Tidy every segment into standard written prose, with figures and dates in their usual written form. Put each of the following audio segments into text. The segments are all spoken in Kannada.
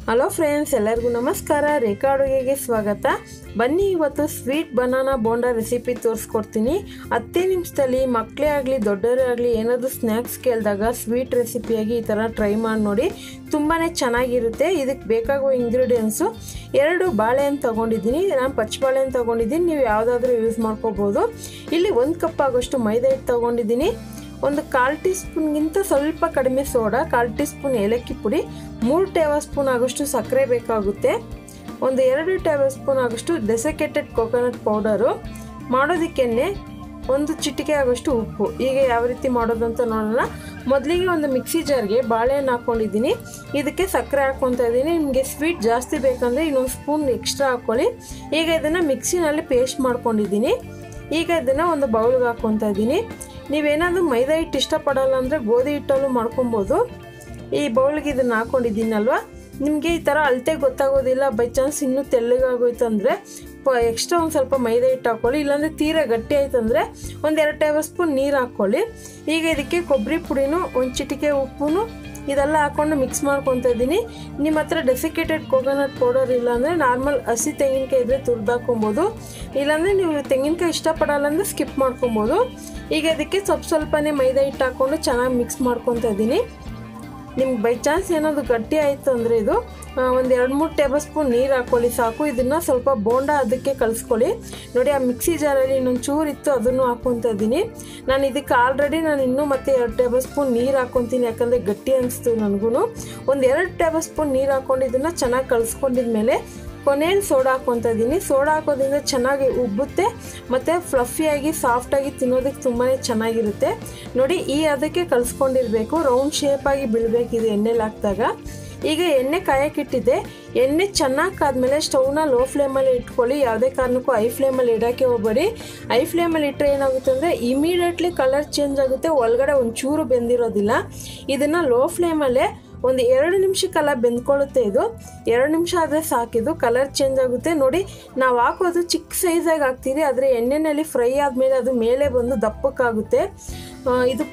ಹಲೋ ಫ್ರೆಂಡ್ಸ್, ಎಲ್ಲರಿಗೂ ನಮಸ್ಕಾರ. ರೇಖಾ ಅಡುಗೆಗೆ ಸ್ವಾಗತ. ಬನ್ನಿ, ಇವತ್ತು ಸ್ವೀಟ್ ಬನಾನಾ ಬೋಂಡಾ ರೆಸಿಪಿ ತೋರಿಸ್ಕೊಡ್ತೀನಿ. 10 ನಿಮಿಷದಲ್ಲಿ ಮಕ್ಕಳೇ ಆಗಲಿ ದೊಡ್ಡವರೇ ಆಗಲಿ ಏನಾದರೂ ಸ್ನ್ಯಾಕ್ಸ್ ಕೇಳಿದಾಗ ಸ್ವೀಟ್ ರೆಸಿಪಿಯಾಗಿ ಈ ಥರ ಟ್ರೈ ಮಾಡಿ ನೋಡಿ. ತುಂಬಾ ಚೆನ್ನಾಗಿರುತ್ತೆ. ಇದಕ್ಕೆ ಬೇಕಾಗುವ ಇಂಗ್ರೀಡಿಯೆಂಟ್ಸು 2 ಬಾಳೆಹಣ್ಣು ತೊಗೊಂಡಿದ್ದೀನಿ. ನಾನು ಪಚ್ಚ ಬಾಳೆಹಣ್ಣು ತೊಗೊಂಡಿದ್ದೀನಿ, ನೀವು ಯಾವುದಾದ್ರೂ ಯೂಸ್ ಮಾಡ್ಕೋಬೋದು. ಇಲ್ಲಿ 1 ಕಪ್ ಆಗೋಷ್ಟು ಮೈದಾ ಹಿಟ್ಟು ತೊಗೊಂಡಿದ್ದೀನಿ. ಒಂದು 1/4 ಟೀ ಸ್ಪೂನ್ಗಿಂತ ಸ್ವಲ್ಪ ಕಡಿಮೆ ಸೋಡಾ, 1/4 ಟೀ ಸ್ಪೂನ್ ಏಲಕ್ಕಿ ಪುಡಿ, 3 ಟೇಬಲ್ ಸ್ಪೂನ್ ಆಗೋಷ್ಟು ಸಕ್ಕರೆ ಬೇಕಾಗುತ್ತೆ. ಒಂದು 2 ಟೇಬಲ್ ಸ್ಪೂನ್ ಆಗೋಷ್ಟು ಡೆಸಿಕೇಟೆಡ್ ಕೋಕೋನಟ್ ಪೌಡರು. ಮಾಡೋದಕ್ಕೆನೆ 1 ಚಿಟಿಕೆ ಆಗೋಷ್ಟು ಉಪ್ಪು. ಈಗ ಯಾವ ರೀತಿ ಮಾಡೋದು ಅಂತ ನೋಡೋಣ. ಮೊದಲಿಗೆ ಒಂದು ಮಿಕ್ಸಿ ಜಾರ್ಗೆ ಬಾಳೆಹಣ್ಣು ಹಾಕ್ಕೊಂಡಿದ್ದೀನಿ. ಇದಕ್ಕೆ ಸಕ್ಕರೆ ಹಾಕ್ಕೊತಾ ಇದ್ದೀನಿ. ನಿಮಗೆ ಸ್ವೀಟ್ ಜಾಸ್ತಿ ಬೇಕಂದರೆ ಇನ್ನೊಂದು ಸ್ಪೂನ್ ಎಕ್ಸ್ಟ್ರಾ ಹಾಕ್ಕೊಳ್ಳಿ. ಈಗ ಇದನ್ನು ಮಿಕ್ಸಿನಲ್ಲಿ ಪೇಸ್ಟ್ ಮಾಡ್ಕೊಂಡಿದ್ದೀನಿ. ಈಗ ಇದನ್ನು ಒಂದು ಬೌಲ್ಗೆ ಹಾಕ್ಕೊತಾ ಇದ್ದೀನಿ. ನೀವೇನಾದರೂ ಮೈದಾ ಹಿಟ್ಟು ಇಷ್ಟಪಡಲ್ಲ ಅಂದರೆ ಗೋಧಿ ಹಿಟ್ಟಲ್ಲೂ ಮಾಡ್ಕೊಬೋದು. ಈ ಬೌಲ್ಗೆ ಇದನ್ನು ಹಾಕ್ಕೊಂಡಿದ್ದೀನಲ್ವ, ನಿಮಗೆ ಈ ಥರ ಅಳತೆ ಗೊತ್ತಾಗೋದಿಲ್ಲ, ಬೈ ಚಾನ್ಸ್ ಇನ್ನೂ ತೆಳ್ಳಗಾಗೋಯ್ತು ಅಂದರೆ ಎಕ್ಸ್ಟ್ರಾ ಒಂದು ಸ್ವಲ್ಪ ಮೈದಾ ಹಿಟ್ಟು ಹಾಕ್ಕೊಳ್ಳಿ. ಇಲ್ಲಾಂದರೆ ತೀರಾ ಗಟ್ಟಿ ಆಯ್ತು ಅಂದರೆ 1-2 ಟೇಬಲ್ ಸ್ಪೂನ್ ನೀರು ಹಾಕ್ಕೊಳ್ಳಿ. ಈಗ ಇದಕ್ಕೆ ಕೊಬ್ಬರಿ ಪುಡಿನೂ 1 ಚಿಟಿಕೆ ಉಪ್ಪು ಇದೆಲ್ಲ ಹಾಕ್ಕೊಂಡು ಮಿಕ್ಸ್ ಮಾಡ್ಕೊತಾ ಇದ್ದೀನಿ. ನಿಮ್ಮ ಹತ್ರ ಡೆಸಿಕೇಟೆಡ್ ಕೋಕೋನಟ್ ಪೌಡರ್ ಇಲ್ಲಾಂದರೆ ನಾರ್ಮಲ್ ಹಸಿ ತೆಂಗಿನಕಾಯಿ ಇದ್ದರೆ ತುರ್ದು ಹಾಕ್ಕೊಬೋದು. ಇಲ್ಲಾಂದರೆ ನೀವು ತೆಂಗಿನಕಾಯಿ ಇಷ್ಟಪಡಲ್ಲ ಅಂದರೆ ಸ್ಕಿಪ್ ಮಾಡ್ಕೊಬೋದು. ಈಗ ಇದಕ್ಕೆ ಸ್ವಲ್ಪನೇ ಮೈದಾ ಹಿಟ್ಟು ಹಾಕ್ಕೊಂಡು ಚೆನ್ನಾಗಿ ಮಿಕ್ಸ್ ಮಾಡ್ಕೊತಾ ಇದ್ದೀನಿ. ನಿಮ್ಗೆ ಬೈ ಚಾನ್ಸ್ ಏನಾದರೂ ಗಟ್ಟಿ ಆಯಿತು ಅಂದರೆ ಇದು 1-3 ಟೇಬಲ್ ಸ್ಪೂನ್ ನೀರು ಹಾಕ್ಕೊಳ್ಳಿ ಸಾಕು. ಇದನ್ನು ಸ್ವಲ್ಪ ಬೋಂಡಾ ಅದಕ್ಕೆ ಕಲಿಸ್ಕೊಳ್ಳಿ. ನೋಡಿ, ಆ ಮಿಕ್ಸಿ ಜಾರಲ್ಲಿ ಇನ್ನೊಂದು ಚೂರು ಇತ್ತು, ಅದನ್ನು ಹಾಕ್ಕೊತಾ ಇದ್ದೀನಿ. ನಾನು ಇದಕ್ಕೆ ಆಲ್ರೆಡಿ ಇನ್ನೂ ಮತ್ತೆ 2 ಟೇಬಲ್ ಸ್ಪೂನ್ ನೀರು ಹಾಕ್ಕೊತೀನಿ, ಯಾಕಂದರೆ ಗಟ್ಟಿ ಅನಿಸ್ತು ನನಗೂ. 1-2 ಟೇಬಲ್ ಸ್ಪೂನ್ ನೀರು ಹಾಕ್ಕೊಂಡು ಇದನ್ನು ಚೆನ್ನಾಗಿ ಕಲಿಸ್ಕೊಂಡಿದ್ಮೇಲೆ ಕೊನೆಯಲ್ಲಿ ಸೋಡಾ ಹಾಕ್ಕೊತಾ ಇದ್ದೀನಿ. ಸೋಡಾ ಹಾಕೋದ್ರಿಂದ ಚೆನ್ನಾಗಿ ಉಬ್ಬುತ್ತೆ ಮತ್ತು ಫ್ಲಫಿಯಾಗಿ ಸಾಫ್ಟಾಗಿ ತಿನ್ನೋದಕ್ಕೆ ತುಂಬಾ ಚೆನ್ನಾಗಿರುತ್ತೆ. ನೋಡಿ, ಅದಕ್ಕೆ ಕಲಿಸ್ಕೊಂಡಿರಬೇಕು, ರೌಂಡ್ ಶೇಪಾಗಿ ಬೀಳಬೇಕಿದೆ ಎಣ್ಣೆಲಿ ಹಾಕಿದಾಗ. ಈಗ ಎಣ್ಣೆ ಕಾಯಕ್ಕಿಟ್ಟಿದ್ದೆ. ಎಣ್ಣೆ ಚೆನ್ನಾಗಿ ಕಾದ್ಮೇಲೆ ಸ್ಟವ್ನ ಲೋ ಫ್ಲೇಮಲ್ಲಿ ಇಟ್ಕೊಳ್ಳಿ. ಯಾವುದೇ ಕಾರಣಕ್ಕೂ ಹೈ ಫ್ಲೇಮಲ್ಲಿ ಇಡೋಕ್ಕೆ ಹೋಗಬೇಡಿ. ಹೈ ಫ್ಲೇಮಲ್ಲಿ ಇಟ್ಟರೆ ಏನಾಗುತ್ತೆ ಅಂದರೆ ಇಮಿಡಿಯೇಟ್ಲಿ ಕಲರ್ ಚೇಂಜ್ ಆಗುತ್ತೆ, ಒಳಗಡೆ ಒಂಚೂರು ಬೆಂದಿರೋದಿಲ್ಲ. ಇದನ್ನು ಲೋ ಫ್ಲೇಮಲ್ಲೇ ಒಂದು 2 ನಿಮಿಷಕ್ಕೆಲ್ಲ ಬೆಂದ್ಕೊಳ್ಳುತ್ತೆ. ಇದು 2 ನಿಮಿಷ ಆದರೆ ಸಾಕಿದು, ಕಲರ್ ಚೇಂಜ್ ಆಗುತ್ತೆ. ನೋಡಿ, ನಾವು ಹಾಕೋದು ಚಿಕ್ಕ ಸೈಜಾಗಿ ಹಾಕ್ತೀವಿ, ಆದರೆ ಎಣ್ಣೆಯಲ್ಲಿ ಫ್ರೈ ಆದಮೇಲೆ ಅದು ಮೇಲೆ ಬಂದು ದಪ್ಪಕ್ಕಾಗುತ್ತೆ. ಇದು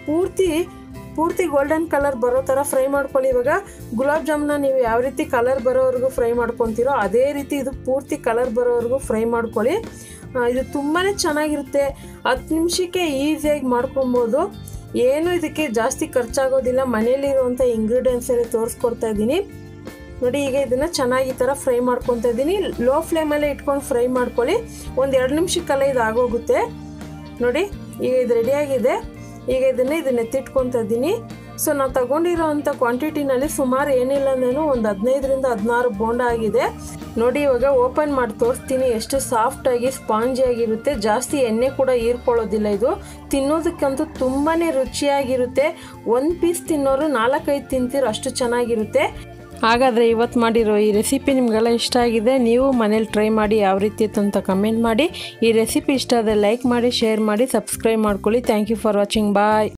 ಪೂರ್ತಿ ಗೋಲ್ಡನ್ ಕಲರ್ ಬರೋ ಥರ ಫ್ರೈ ಮಾಡ್ಕೊಳ್ಳಿ. ಇವಾಗ ಗುಲಾಬ್ ಜಾಮ್ನ ನೀವು ಯಾವ ರೀತಿ ಕಲರ್ ಬರೋವರೆಗೂ ಫ್ರೈ ಮಾಡ್ಕೊತೀರೋ ಅದೇ ರೀತಿ ಇದು ಪೂರ್ತಿ ಕಲರ್ ಬರೋವರೆಗೂ ಫ್ರೈ ಮಾಡ್ಕೊಳ್ಳಿ. ಇದು ತುಂಬಾ ಚೆನ್ನಾಗಿರುತ್ತೆ. 10 ನಿಮಿಷಕ್ಕೆ ಈಸಿಯಾಗಿ ಮಾಡ್ಕೊಬೋದು. ಏನು ಇದಕ್ಕೆ ಜಾಸ್ತಿ ಖರ್ಚಾಗೋದಿಲ್ಲ. ಮನೇಲಿರುವಂಥ ಇಂಗ್ರೀಡಿಯೆಂಟ್ಸಲ್ಲಿ ತೋರಿಸ್ಕೊಡ್ತಾ ಇದ್ದೀನಿ. ನೋಡಿ, ಈಗ ಇದನ್ನು ಚೆನ್ನಾಗಿ ಈ ಥರ ಫ್ರೈ ಮಾಡ್ಕೊತಾ ಇದ್ದೀನಿ. ಲೋ ಫ್ಲೇಮಲ್ಲೇ ಇಟ್ಕೊಂಡು ಫ್ರೈ ಮಾಡ್ಕೊಳ್ಳಿ. 1-2 ನಿಮಿಷಕ್ಕೆಲ್ಲ ಇದು ಆಗೋಗುತ್ತೆ. ನೋಡಿ, ಈಗ ಇದು ರೆಡಿಯಾಗಿದೆ. ಈಗ ಇದನ್ನು ಎತ್ತಿಟ್ಕೊತಾ ಇದ್ದೀನಿ. ಸೊ ನಾವು ತಗೊಂಡಿರೋವಂಥ ಕ್ವಾಂಟಿಟಿನಲ್ಲಿ ಸುಮಾರು ಏನಿಲ್ಲ ಅಂದ್ರೂ ಒಂದು 15-16 ಬೋಂಡ ಆಗಿದೆ. ನೋಡಿ, ಇವಾಗ ಓಪನ್ ಮಾಡಿ ತೋರಿಸ್ತೀನಿ. ಎಷ್ಟು ಸಾಫ್ಟಾಗಿ ಸ್ಪಾಂಜಿಯಾಗಿರುತ್ತೆ. ಜಾಸ್ತಿ ಎಣ್ಣೆ ಕೂಡ ಹೀರ್ಕೊಳ್ಳೋದಿಲ್ಲ. ಇದು ತಿನ್ನೋದಕ್ಕಂತೂ ತುಂಬಾ ರುಚಿಯಾಗಿರುತ್ತೆ. 1 ಪೀಸ್ ತಿನ್ನೋರು 4-5 ತಿಂತೀರೋ ಅಷ್ಟು ಚೆನ್ನಾಗಿರುತ್ತೆ. ಹಾಗಾದರೆ ಇವತ್ತು ಮಾಡಿರೋ ಈ ರೆಸಿಪಿ ನಿಮಗೆಲ್ಲ ಇಷ್ಟ ಆಗಿದೆ. ನೀವು ಮನೇಲಿ ಟ್ರೈ ಮಾಡಿ ಯಾವ ರೀತಿ ಇತ್ತು ಅಂತ ಕಮೆಂಟ್ ಮಾಡಿ. ಈ ರೆಸಿಪಿ ಇಷ್ಟ ಆದರೆ ಲೈಕ್ ಮಾಡಿ, ಶೇರ್ ಮಾಡಿ, ಸಬ್ಸ್ಕ್ರೈಬ್ ಮಾಡ್ಕೊಳ್ಳಿ. Thank you for watching. Bye.